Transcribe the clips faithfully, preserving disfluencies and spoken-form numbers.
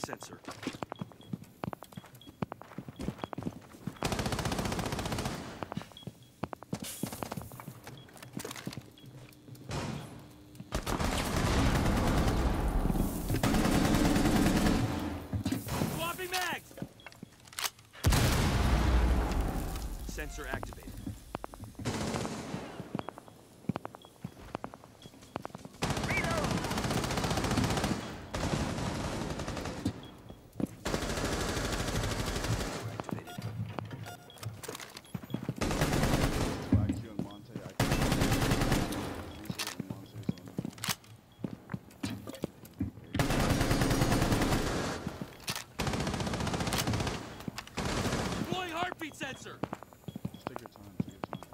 sensor. Swapping mags! Sensor activated. Heartbeat sensor! Just take your time, take your time.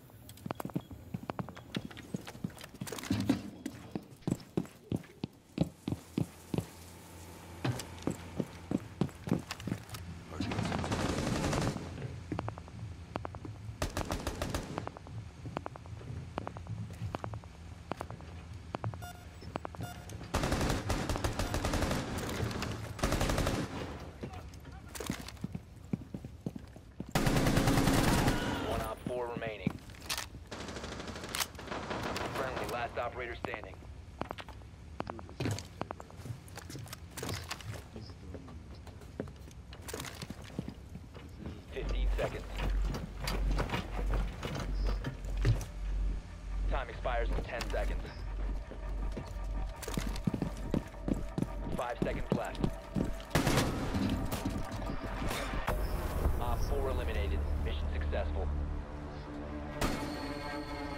Remaining. Friendly, last operator standing. Fifteen seconds. Time expires in ten seconds. Five seconds left. Op four eliminated. Mission successful.